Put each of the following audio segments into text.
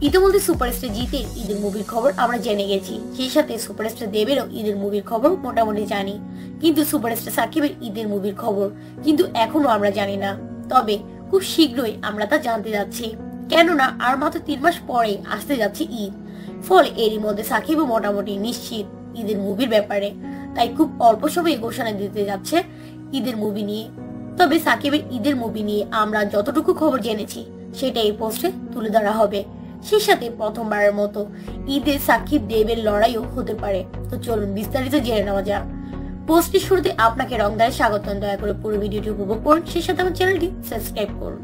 ইতিমধ্যে সুপারস্টার জিতের ঈদের মুভির খবর আমরা জেনে গেছি, সেই সাথে সুপারস্টার দেবেরও ঈদের মুভির খবর মোটামুটি জানি, কিন্তু সুপারস্টার সাকিবের ঈদের মুভির খবর কিন্তু এখনো আমরা জানি না। তবে খুব শীঘ্রই আমরা তা জানতে যাচ্ছি, কেননা আর মাত্র 3 মাস পরে আসতে যাচ্ছে ঈদ। ফলে এরই মধ্যে সাকিবও মোটামুটি নিশ্চিত ঈদের মুভির ব্যাপারে, তাই খুব অল্প সময়ে ঘোষণা দিতে যাচ্ছে ঈদের মুভি নিয়ে। তবে সাকিবের ঈদের মুভি নিয়ে আমরা যতটুকু খবর জেনেছি সেটা এই পোস্টে তুলে ধরা হবে। সেই সাথে প্রথমবারের মতো ঈদে সাকিব দেবের লড়াইও হতে পারে। তো চলুন বিস্তারিত জেনে নেওয়া যাক। পোস্টের শুরুতে আপনাকে রংদারে স্বাগত, দয়া করে পুরো ভিডিওটি উপভোগ করুন, সেই সাথে আমার চ্যানেলটি সাবস্ক্রাইব করুন।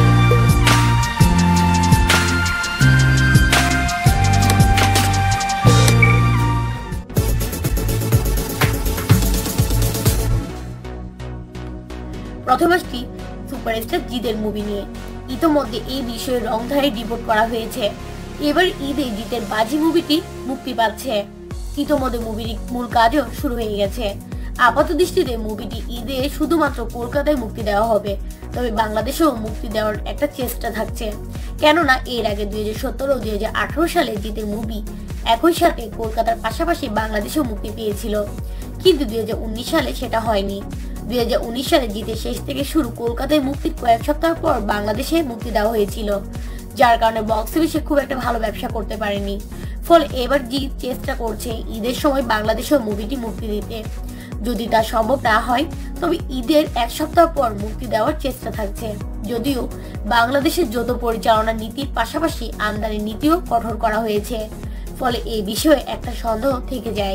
প্রথম আসছি সুপারস্টার জিতের মুভি নিয়ে। ইতোমধ্যে এই বিষয়ে রংধারে রিপোর্ট করা হয়েছে। এবার ঈদে জিতের বাজি মুভিটি মুক্তি পাচ্ছে। ইতোমধ্যে মুভির মূল কাজও শুরু হয়ে গেছে। আপাত দৃষ্টিতে মুভিটি ঈদে শুধুমাত্র কলকাতায় মুক্তি দেওয়া হবে, তবে বাংলাদেশেও মুক্তি দেওয়ার একটা চেষ্টা থাকছে। কেননা এর আগে 2017 ও 2018 সালে জিতের মুভি একই সাথে কলকাতার পাশাপাশি বাংলাদেশেও মুক্তি পেয়েছিল, কিন্তু 2019 সালে সেটা হয়নি। 2019 সালে জিতের শেষ থেকে শুরু কলকাতায় মুক্তির কয়েক সপ্তাহ পর বাংলাদেশে মুক্তি দেওয়া হয়েছিল, যার কারণে বক্স অফিসে খুব একটা ভালো ব্যবসা করতে পারেনি। ফলে এবার জিত চেষ্টা করছে ঈদের সময় বাংলাদেশেও মুভিটি মুক্তি দিতে। যদি তা সম্ভব না হয় তবে ঈদের 1 সপ্তাহ পর মুক্তি দেওয়ার চেষ্টা থাকছে। যদিও বাংলাদেশের যৌথ পরিচালনা নীতির পাশাপাশি আমদানি নীতিও কঠোর করা হয়েছে, ফলে এই বিষয়ে একটা সন্দেহ থেকে যায়।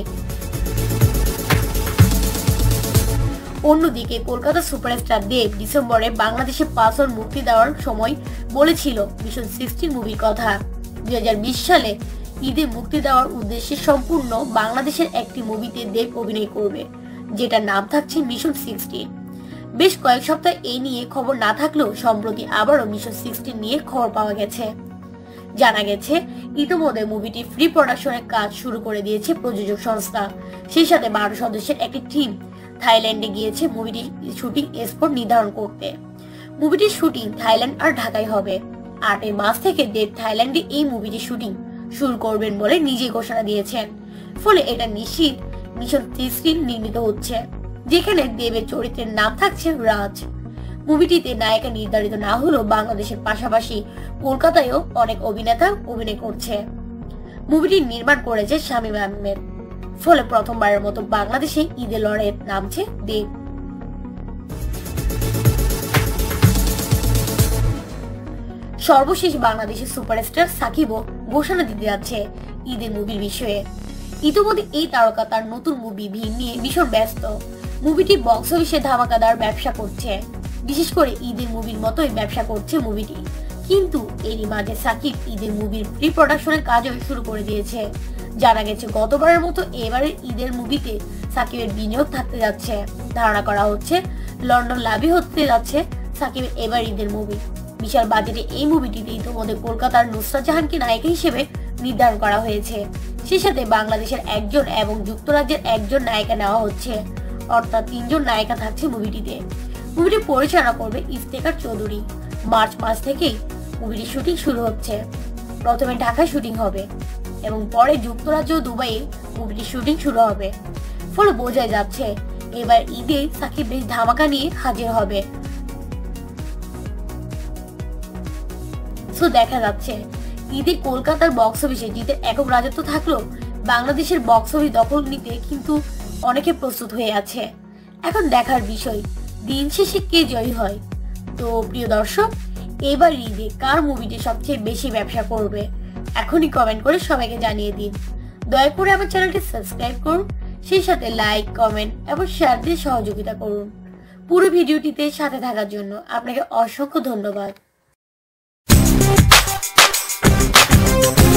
অন্যদিকে কলকাতা সুপারস্টার দেব ডিসেম্বরে বাংলাদেশে পাসওয়ার্ড মুক্তি দেওয়ার সময় বলেছিল মিশন 16 মুভির কথা। 2020 সালে ঈদে মুক্তি দেওয়ার উদ্দেশ্যে সম্পূর্ণ বাংলাদেশের একটি মুভিতে দেব অভিনয় করবে, যেটার নাম থাকছে মিশন 16। বেশ কয়েক সপ্তাহ এই নিয়ে খবর না থাকলেও সম্প্রতি আবারও মিশন 16 নিয়ে খবর পাওয়া গেছে। জানা গেছে ইতিমধ্যে মুভিটি প্রি প্রোডাকশনের কাজ শুরু করে দিয়েছে প্রযোজক সংস্থা। সেই সাথে 12 সদস্যের একটি টিম থাইল্যান্ডে গিয়েছে মুভিটির শুটিং স্পট নির্ধারণ করতে। মুভিটির শুটিং থাইল্যান্ড আর ঢাকায় হবে। 8 মাস থেকে দেব থাইল্যান্ডে এই মুভিটির শুটিং শুরু করবেন বলে নিজেই ঘোষণা দিয়েছেন। ফলে এটা নিশ্চিত মিশন 16 নির্মিত হচ্ছে, যেখানে দেবের চরিত্রের নাম থাকছে রাজ। মুভিটিতে নায়িকা নির্ধারিত না হলেও বাংলাদেশের পাশাপাশি কলকাতায়ও অনেক অভিনেতা অভিনয় করছে। মুভিটি নির্মাণ করেছে শামীম আহমেদ। ফলে প্রথমবারের মতো বাংলাদেশে ঈদের লড়াইয়ে নামছে দেব। সর্বশেষ বাংলাদেশের সুপারস্টার সাকিবও ঘোষণা দিতে যাচ্ছে ঈদের মুভির বিষয়ে। ইতিমধ্যে এই তারকা তার নতুন মুভি ভিড় নিয়ে ভীষণ ব্যস্ত। মুভিটি বক্স অফিসে ধামাকাদার ব্যবসা করছে, বিশেষ করে ঈদের মুভির মতোই ব্যবসা করছে মুভিটি। কিন্তু এরই মাঝে সাকিব ঈদের মুভির প্রি প্রোডাকশনের কাজও শুরু করে দিয়েছে। জানা গেছে গতবারের মতো এবারের ঈদের মুভিতে সাকিবের বিনিয়োগ থাকতে যাচ্ছে। ধারণা করা হচ্ছে লন্ডন লাভই হতে যাচ্ছে সাকিবের এবার ঈদের মুভি। বিশাল বাজেটে এই মুভিটিতে ইতিমধ্যে কলকাতার নুসরাত জাহানকে নায়িকা হিসেবে নির্ধারণ করা হয়েছে। সেই সাথে বাংলাদেশের একজন এবং যুক্তরাজ্যের একজন নায়িকা নেওয়া হচ্ছে, অর্থাৎ 3 জন নায়িকা থাকছে মুভিটিতে। মুভিটি পরিচালনা করবে ইফতেখার চৌধুরী। মার্চ মাস থেকেই মুভিটির শুটিং শুরু হচ্ছে। প্রথমে ঢাকায় শুটিং হবে এবং পরে যুক্তরাজ্য ও দুবাইয়ে মুভিটির শুটিং শুরু হবে। ফলে বোঝা যাচ্ছে এবার ঈদে সাকিব বেশ ধামাকা নিয়ে হাজির হবে। দেখা যাচ্ছে ঈদে কলকাতার বক্স অফিসে জিতের একক রাজত্ব থাকলেও বাংলাদেশের বক্স অফিস দখল নিতে কিন্তু অনেকে প্রস্তুত হয়ে আছে। এখন দেখার বিষয় দিন শেষে কে জয়ী হয়। তো প্রিয় দর্শক, এবার ঈদে কার মুভিটি সবচেয়ে বেশি ব্যবসা করবে এখনই কমেন্ট করে সবাইকে জানিয়ে দিন। দয়া করে আমার চ্যানেলটি সাবস্ক্রাইব করুন, সেই সাথে লাইক, কমেন্ট এবং শেয়ার দিয়ে সহযোগিতা করুন। পুরো ভিডিওটিতে সাথে থাকার জন্য আপনাকে অসংখ্য ধন্যবাদ।